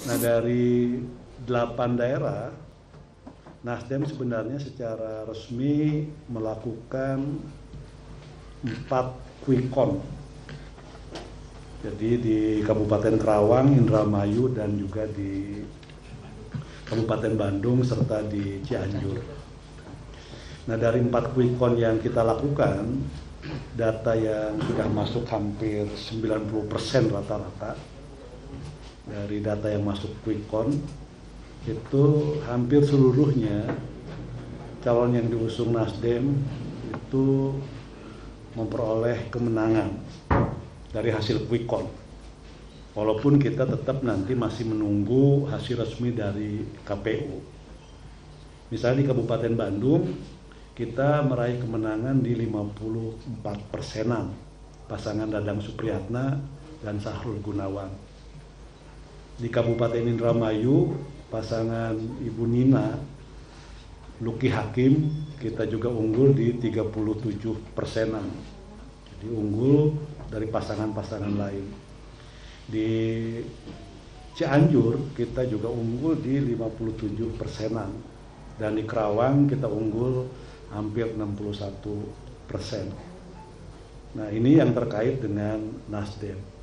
Nah, dari 8 daerah, Nasdem sebenarnya secara resmi melakukan 4 quick count. Jadi di Kabupaten Kerawang, Indramayu, dan juga di Kabupaten Bandung serta di Cianjur. Nah, dari 4 quick count yang kita lakukan, data yang sudah masuk hampir 90% rata-rata dari data yang masuk quick count itu hampir seluruhnya calon yang diusung Nasdem itu memperoleh kemenangan dari hasil quick count. Walaupun kita tetap nanti masih menunggu hasil resmi dari KPU. Misalnya di Kabupaten Bandung, kita meraih kemenangan di 54%-an pasangan Dadang Supriyatna dan Sahrul Gunawan. Di Kabupaten Indramayu, pasangan Ibu Nina, Luki Hakim, kita juga unggul di 37%-an. Jadi unggul dari pasangan-pasangan lain. Di Cianjur, kita juga unggul di 57%-an. Dan di Kerawang, kita unggul hampir 61%. Nah, ini yang terkait dengan Nasdem.